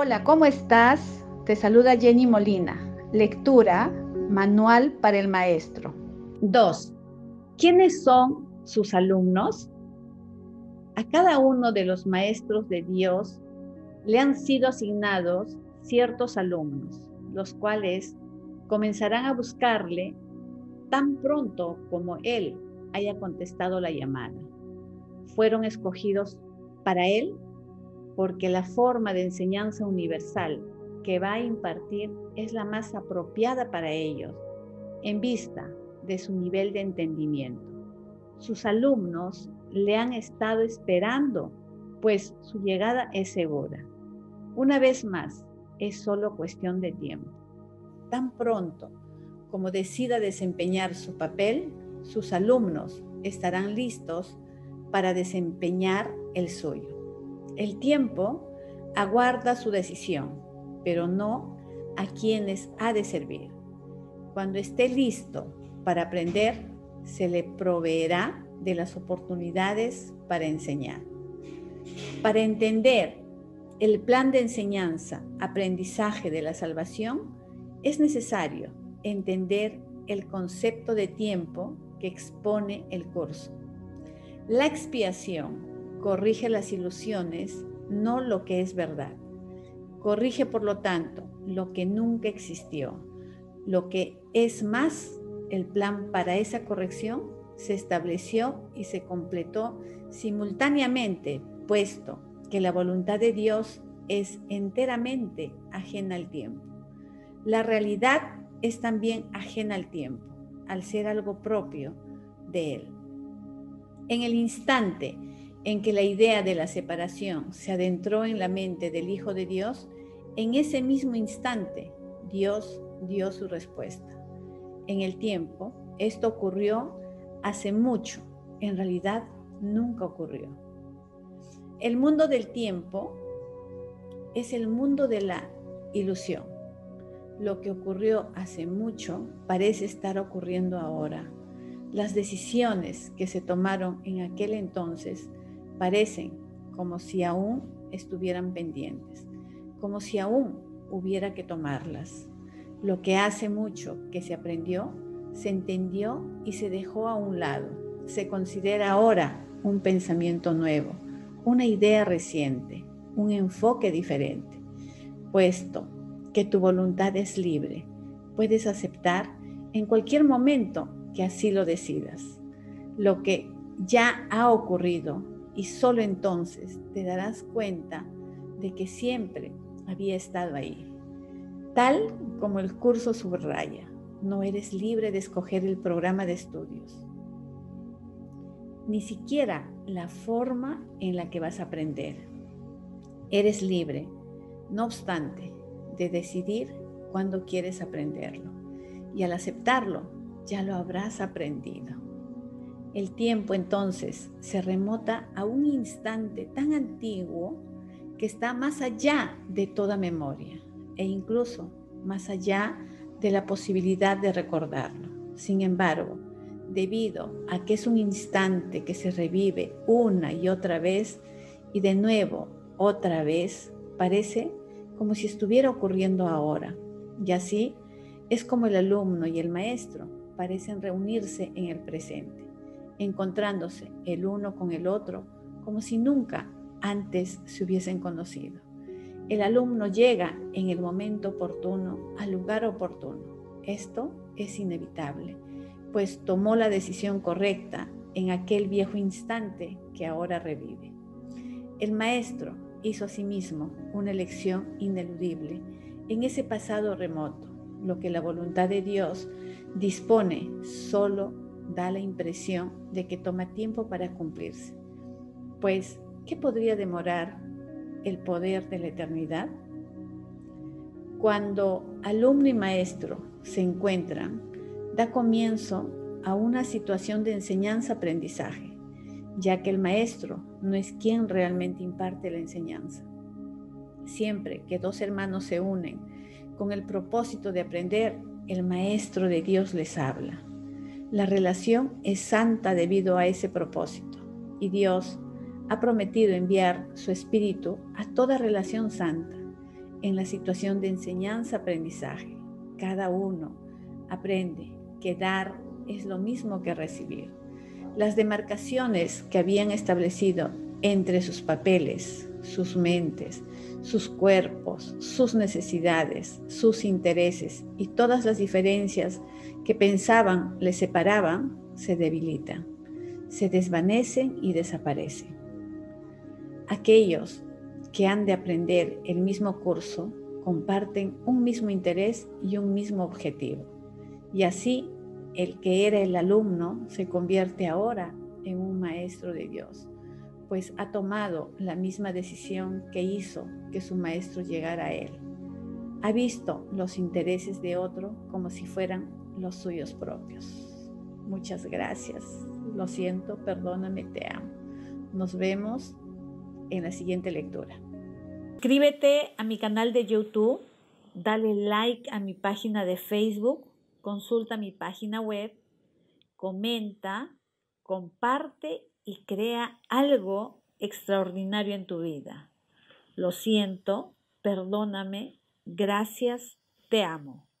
Hola, ¿cómo estás? Te saluda Jenny Molina. Lectura, Manual para el Maestro. 2. ¿Quiénes son sus alumnos? A cada uno de los maestros de Dios le han sido asignados ciertos alumnos, los cuales comenzarán a buscarle tan pronto como Él haya contestado la llamada. Fueron escogidos para Él porque la forma de enseñanza universal que va a impartir es la más apropiada para ellos, en vista de su nivel de entendimiento. Sus alumnos le han estado esperando, pues su llegada es segura. Una vez más, es solo cuestión de tiempo. Tan pronto como decida desempeñar su papel, sus alumnos estarán listos para desempeñar el suyo. El tiempo aguarda su decisión, pero no a quienes ha de servir. Cuando esté listo para aprender, se le proveerá de las oportunidades para enseñar. Para entender el plan de enseñanza, aprendizaje de la salvación, es necesario entender el concepto de tiempo que expone el curso. La expiación corrige las ilusiones, no lo que es verdad. Corrige, por lo tanto, lo que nunca existió. Lo que es más, el plan para esa corrección se estableció y se completó simultáneamente, puesto que la voluntad de Dios es enteramente ajena al tiempo. La realidad es también ajena al tiempo, al ser algo propio de Él. En el instante en que la idea de la separación se adentró en la mente del Hijo de Dios, en ese mismo instante Dios dio su respuesta. En el tiempo, esto ocurrió hace mucho, en realidad nunca ocurrió. El mundo del tiempo es el mundo de la ilusión. Lo que ocurrió hace mucho parece estar ocurriendo ahora. Las decisiones que se tomaron en aquel entonces parecen como si aún estuvieran pendientes, como si aún hubiera que tomarlas. Lo que hace mucho que se aprendió, se entendió y se dejó a un lado. Se considera ahora un pensamiento nuevo, una idea reciente, un enfoque diferente. Puesto que tu voluntad es libre, puedes aceptar en cualquier momento que así lo decidas. Lo que ya ha ocurrido y solo entonces te darás cuenta de que siempre había estado ahí. Tal como el curso subraya, no eres libre de escoger el programa de estudios, ni siquiera la forma en la que vas a aprender. Eres libre, no obstante, de decidir cuándo quieres aprenderlo, y al aceptarlo, ya lo habrás aprendido. El tiempo entonces se remota a un instante tan antiguo que está más allá de toda memoria e incluso más allá de la posibilidad de recordarlo. Sin embargo, debido a que es un instante que se revive una y otra vez y de nuevo otra vez, parece como si estuviera ocurriendo ahora. Y así es como el alumno y el maestro parecen reunirse en el presente, encontrándose el uno con el otro como si nunca antes se hubiesen conocido. El alumno llega en el momento oportuno, al lugar oportuno. Esto es inevitable, pues tomó la decisión correcta en aquel viejo instante que ahora revive. El maestro hizo asimismo una elección ineludible en ese pasado remoto. Lo que la voluntad de Dios dispone solo da la impresión de que toma tiempo para cumplirse. Pues, ¿qué podría demorar el poder de la eternidad? Cuando alumno y maestro se encuentran, da comienzo a una situación de enseñanza-aprendizaje, ya que el maestro no es quien realmente imparte la enseñanza. Siempre que dos hermanos se unen con el propósito de aprender, el maestro de Dios les habla. La relación es santa debido a ese propósito, y Dios ha prometido enviar su Espíritu a toda relación santa. en la situación de enseñanza-aprendizaje. Cada uno aprende que dar es lo mismo que recibir. Las demarcaciones que habían establecido entre sus papeles, sus mentes, sus cuerpos, sus necesidades, sus intereses y todas las diferencias que pensaban les separaban, se debilitan, se desvanecen y desaparecen. Aquellos que han de aprender el mismo curso comparten un mismo interés y un mismo objetivo. Y así, el que era el alumno se convierte ahora en un maestro de Dios, pues ha tomado la misma decisión que hizo que su maestro llegara a él. Ha visto los intereses de otro como si fueran los suyos propios. Muchas gracias. Lo siento, perdóname, te amo. Nos vemos en la siguiente lectura. Suscríbete a mi canal de YouTube, dale like a mi página de Facebook, consulta mi página web, comenta, comparte y crea algo extraordinario en tu vida. Lo siento, perdóname, gracias, te amo.